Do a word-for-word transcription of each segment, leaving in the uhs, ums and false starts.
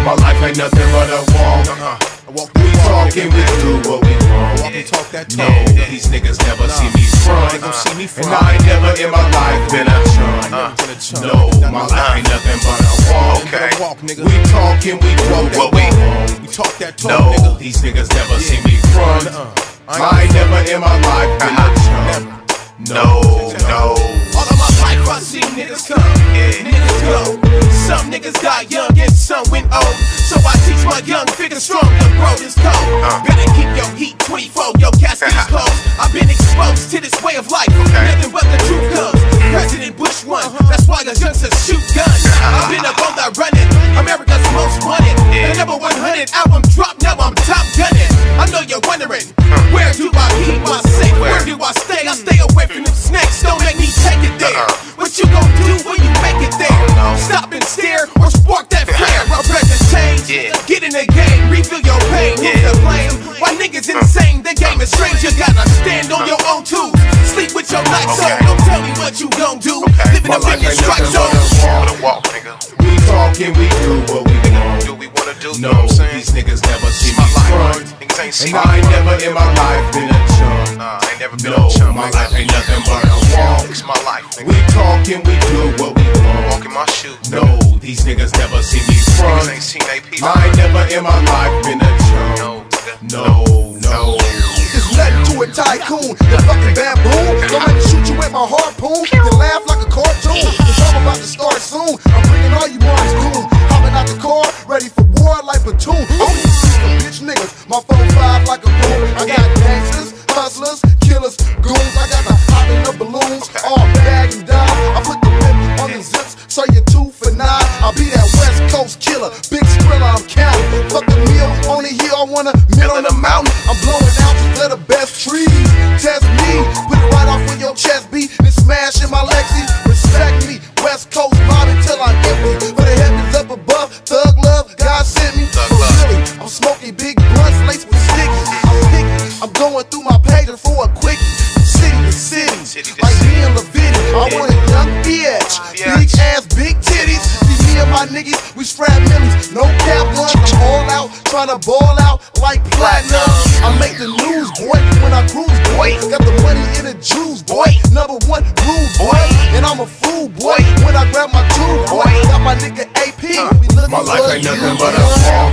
My life ain't nothing but a walk. Uh-huh. Walk We walk, talk and we do what we want. Walk and talk that talk. No, these niggas never see me front. They gon' see me front. And I ain't never in my life been a chump. Uh, been a chump. No, my life ain't nothing but a walk. Okay. Walk, nigga. We talk and we do what we want. We talk that talk, No, nigga. these niggas never see me front. Uh-uh. I ain't never in my life been a chump. No, no. All of my life I see niggas come, niggas go. Some niggas die young and some went old. So I teach my young figures strong to grow this code. Better keep your heat twenty-four, your casket is closed. I've been exposed to this way of life, nothing but the truth comes. President Bush won, that's why the youngsters shoot guns. I've been up on that running, America's most wanted. The number one hundred album dropped, now I'm top gunning. I know you're wondering, where do I keep my safe? Where do I stay? I stay away from them snakes, don't make me take it there. What you gon' do when you make it there? Stop and stare or spark that flare. I present change, get in the game, refill your pain. Who's to blame? Why niggas insane? The game is strange, you gotta stand on your own too. Sleep with your lights on, don't tell me what you gon' do. Living up in your strike zone. We talk and we do what we want. Do we wanna do? No, these niggas never see me front. Niggas ain't see And I ain't never in my life been a chump. Nah, I ain't never been No, a chump. my life ain't nothing but a walk. It's my life, nigga. We talk and we do what we want. Walk in my shoes. No, these niggas never see me Niggas front. ain't seen they piece. I ain't never in my life been a chump. No, nigga. No, no. It's nothing to a tycoon, the fucking baboon. Don't let me shoot you with my harpoon, then laugh like a cartoon. Cause I'm about to start soon. I'm bringing all you boys coon. Hopping out the car, ready for war like platoon. I'm some bitch niggas, my four five like a boom. I got gangsters, hustlers, killers, goons. I got the hot in the balloons, all bag and dime. I put the whip on the zips, so you're two for nine. I'll be that West Coast killer, big skrilla, I'm counting. Fuck the meal on the hill, I want a meal on the mountain. I'm blowing out to the best trees. Test me, put it right off with your chest beat, then smash in my Lexi. Respect me, West Coast mob until I'm empty. For the heavens up above, thug love, God sent me. But really, I'm smoking big blunts laced with stickies. I'm picky, I'm going through my pages for a quickie. City to city, like me and Levitti. I want a young bitch, big ass, big titties. See me and my niggas, we strap millies, no cap guns. I'm all out, trying to ball out like platinum. I make the news, boy, when I cruise, boy. Got the money in the juice, boy. Number one rude, boy. And I'm a fool, boy. When I grab my tube, boy. Got my nigga A P. We looking My life ain't for nothing you. but a walk.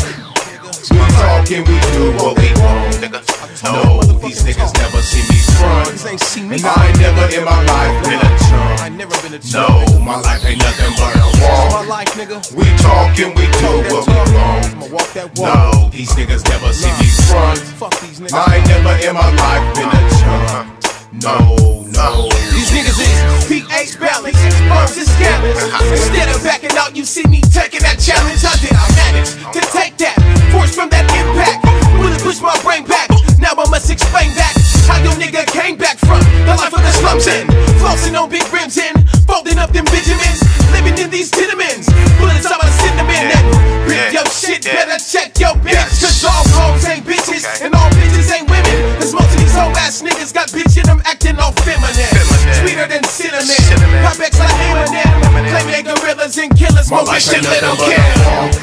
We talk and we do what we want. No, these niggas never see me front. Niggas ain't see me And I ain't never in my life been a I chump. ain't never been a No, chump. my life ain't nothing but a It's my walk. life, nigga. We talk and we do Talk what that we talk. want. I'ma walk that walk. No, these niggas never see me front. Fuck these niggas. I ain't never in my life been a chump. No, no. These niggas is P H balance, bombs and scallops. Instead of backing out, you see me taking that challenge. How did I manage to take that force from that impact? Really push my brain back. Now I must explain that. How your nigga came back from the life of the slums and flossing on big rims and folding up them Benjamins. Living in these tenements, bullets on my cinnamon. And rip your shit, better check your bitch. Cause all hoes ain't bitches and all bitches ain't women. Cause most of these hoe ass niggas got bitch in them acting all feminine. Sweeter than cinnamon. Pop X like Eminem. Claim they gorillas and killers. My Smoke life shit ain't little nothing but kid. a walk.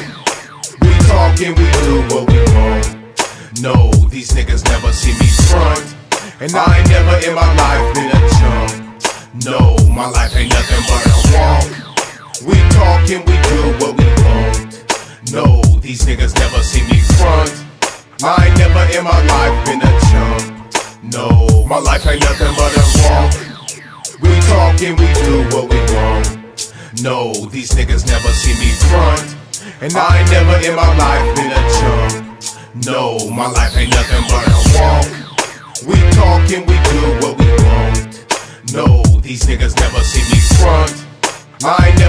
We talk and we do what we want. No, these niggas never see me front. And I ain't never in my life been a chump. No, my life ain't nothing but a walk. We talk and we do what we want. No, these niggas never see me front. I ain't never in my life been a chump. No, my life ain't nothing but a walk. We talk and we do what we want. No, these niggas never see me front. And I ain't never in my life been a chump. No, my life ain't nothing but a walk. We talk and we do what we want. No, these niggas never see me front. I ain't